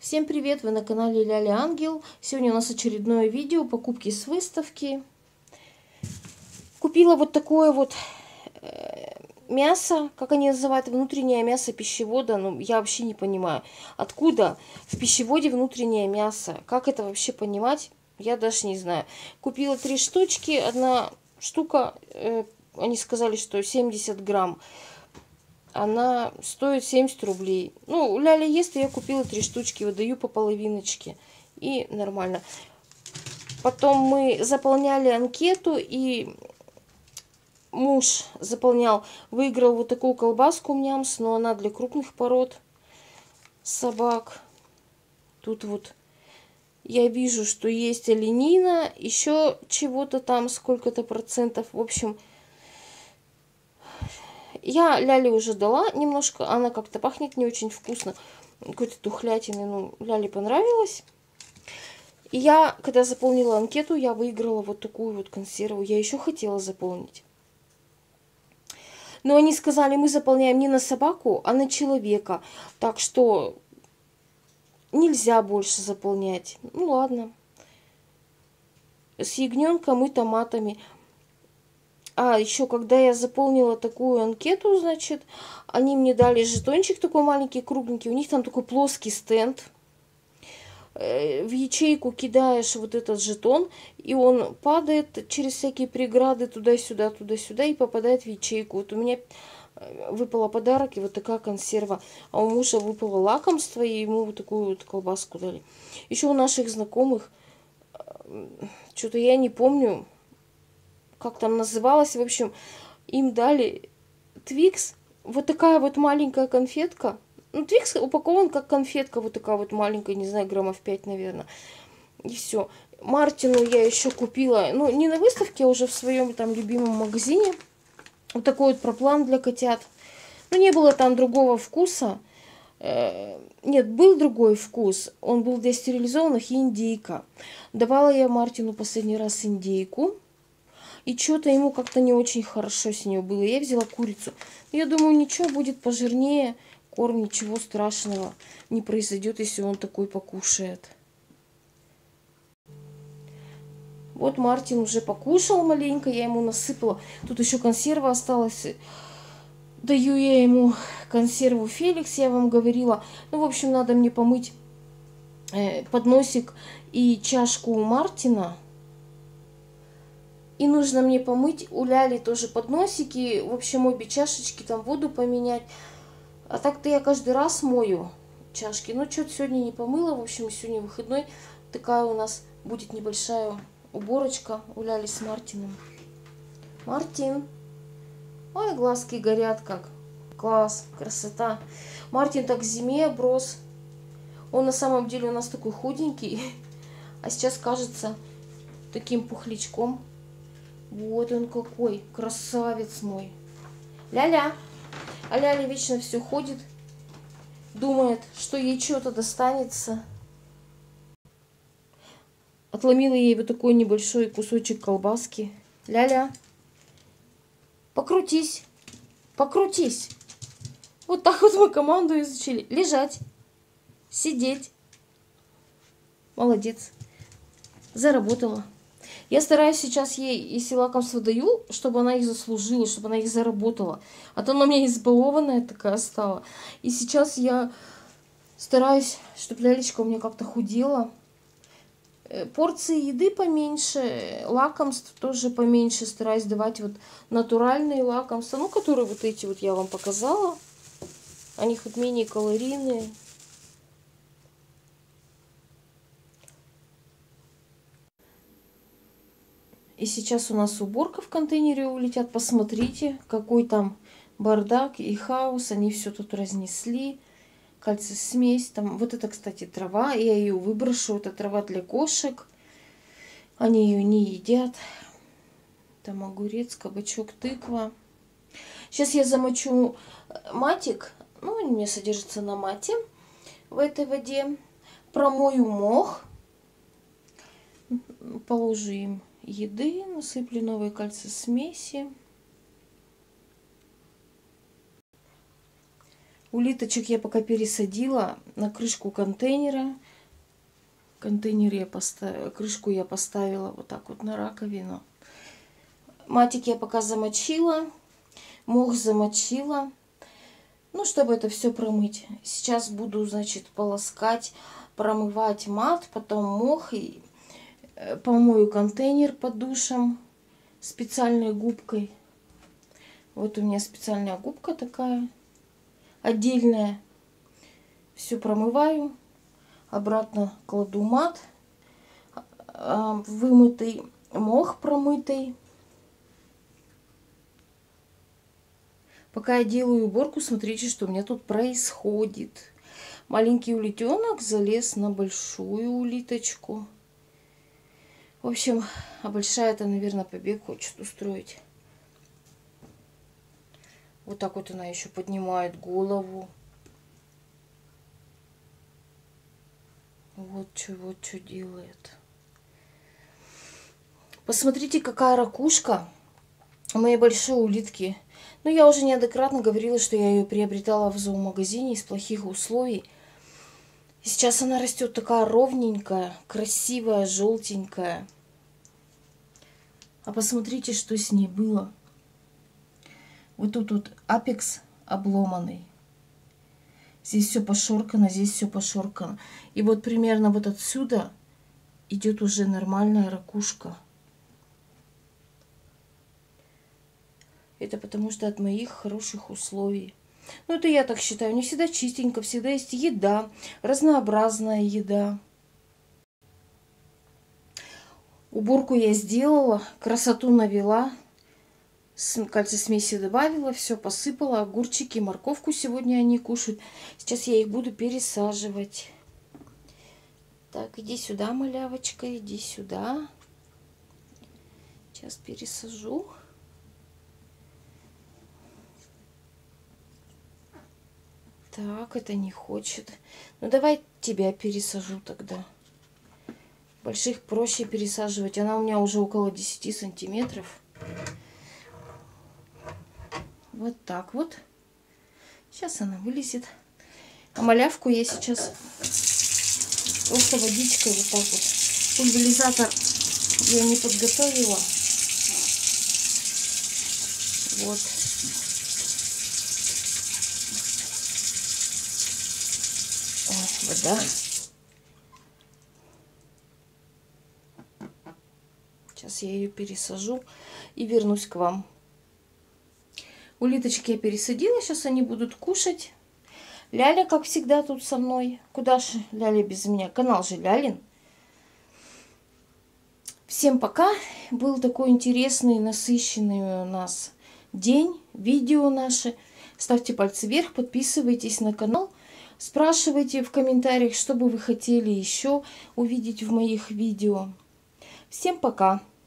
Всем привет! Вы на канале Ляля Ангел. Сегодня у нас очередное видео покупки с выставки. Купила вот такое вот мясо, как они называют, внутреннее мясо пищевода. Ну, я вообще не понимаю, откуда в пищеводе внутреннее мясо. Как это вообще понимать, я даже не знаю. Купила 3 штучки, одна штука, они сказали, что 70 грамм. Она стоит 70 рублей. Ну, Ляля ест, и я купила 3 штучки, выдаю по половиночке. И нормально. Потом мы заполняли анкету, и муж заполнял, выиграл вот такую колбаску Нямс, но она для крупных пород собак. Тут вот я вижу, что есть оленина, еще чего-то там, сколько-то процентов. В общем, я Ляле уже дала немножко, она как-то пахнет не очень вкусно, какой-то тухлятины, ну, Ляле понравилось. И я, когда заполнила анкету, я выиграла вот такую вот консерву, я еще хотела заполнить. Но они сказали, мы заполняем не на собаку, а на человека, так что нельзя больше заполнять. Ну ладно. С ягненком и томатами. А, еще когда я заполнила такую анкету, значит, они мне дали жетончик такой маленький, кругленький. У них там такой плоский стенд. В ячейку кидаешь вот этот жетон, и он падает через всякие преграды туда-сюда, туда-сюда и попадает в ячейку. Вот у меня выпало подарок, и вот такая консерва. А у мужа выпало лакомство, и ему вот такую вот колбаску дали. Еще у наших знакомых, что-то я не помню, как там называлось, в общем, им дали Твикс, вот такая вот маленькая конфетка. Ну, Твикс упакован как конфетка, вот такая вот маленькая, не знаю, граммов 5, наверное. И все. Мартину я еще купила, ну, не на выставке, а уже в своем там любимом магазине. Вот такой вот проплан для котят. Ну, не было там другого вкуса. Нет, был другой вкус. Он был для стерилизованных и индейка. Давала я Мартину последний раз индейку. И что-то ему как-то не очень хорошо с нее было. Я взяла курицу. Я думаю, ничего, будет пожирнее. Корм, ничего страшного не произойдет, если он такой покушает. Вот Мартин уже покушал маленько. Я ему насыпала. Тут еще консерва осталась. Даю я ему консерву Феликс, я вам говорила. Ну, в общем, надо мне помыть подносик и чашку у Мартина. И нужно мне помыть у Ляли тоже подносики. В общем, обе чашечки, там воду поменять. А так-то я каждый раз мою чашки. Но что-то сегодня не помыла. В общем, сегодня выходной. Такая у нас будет небольшая уборочка у Ляли с Мартином. Мартин. Ой, глазки горят как. Класс, красота. Мартин так к зиме оброс. Он на самом деле у нас такой худенький. А сейчас кажется таким пухлячком. Вот он какой, красавец мой. Ляля. А Ляля вечно все ходит. Думает, что ей что-то достанется. Отломила ей вот такой небольшой кусочек колбаски. Ляля. Покрутись. Покрутись. Вот так вот мы команду изучили. Лежать. Сидеть. Молодец. Заработала. Я стараюсь сейчас ей, если лакомство даю, чтобы она их заслужила, чтобы она их заработала. А то она у меня избалованная такая стала. И сейчас я стараюсь, чтобы Лялечка у меня как-то худела. Порции еды поменьше, лакомств тоже поменьше. Стараюсь давать вот натуральные лакомства. Ну, которые вот эти вот я вам показала. Они хоть менее калорийные. И сейчас у нас уборка в контейнере улетят. Посмотрите, какой там бардак и хаос. Они все тут разнесли. Кальций-смесь. Там вот это, кстати, трава. Я ее выброшу. Это трава для кошек. Они ее не едят. Там огурец, кабачок, тыква. Сейчас я замочу матик. Ну, он у меня содержится на мате в этой воде. Промою мох. Положу им еды, насыплю новые кальций-смеси. Улиточек я пока пересадила на крышку контейнера. Контейнер я поставила, крышку я поставила вот так вот на раковину. Матик я пока замочила, мох замочила. Ну, чтобы это все промыть. Сейчас буду, значит, полоскать, промывать мат, потом мох и помою контейнер под душем специальной губкой. Вот у меня специальная губка такая, отдельная. Все промываю, обратно кладу мат, вымытый мох промытый. Пока я делаю уборку, смотрите, что у меня тут происходит. Маленький улитенок залез на большую улиточку. В общем, а большая-то, наверное, побег хочет устроить. Вот так вот она еще поднимает голову. Вот что делает. Посмотрите, какая ракушка у моей большой улитки. Ну, я уже неоднократно говорила, что я ее приобретала в зоомагазине из плохих условий. И сейчас она растет такая ровненькая, красивая, желтенькая. А посмотрите, что с ней было. Вот тут вот апекс обломанный. Здесь все пошоркано, здесь все пошоркано. И вот примерно вот отсюда идет уже нормальная ракушка. Это потому что от моих хороших условий. Ну, это я так считаю. Не всегда чистенько, всегда есть еда, разнообразная еда. Уборку я сделала, красоту навела, кальций-смеси добавила, все посыпала, огурчики, морковку сегодня они кушают. Сейчас я их буду пересаживать. Так, иди сюда, малявочка, иди сюда. Сейчас пересажу. Так, это не хочет. Ну, давай тебя пересажу тогда. Больших проще пересаживать. Она у меня уже около 10 сантиметров. Вот так вот. Сейчас она вылезет. А малявку я сейчас просто водичкой вот так вот. Пульверизатор я не подготовила. Вот. Ой, вода. Сейчас я ее пересажу и вернусь к вам. Улиточки я пересадила, сейчас они будут кушать. Ляля, как всегда, тут со мной. Куда же Ляля без меня? Канал же Лялин. Всем пока. Был такой интересный, насыщенный у нас день. Видео наши. Ставьте пальцы вверх, подписывайтесь на канал. Спрашивайте в комментариях, что бы вы хотели еще увидеть в моих видео. Всем пока.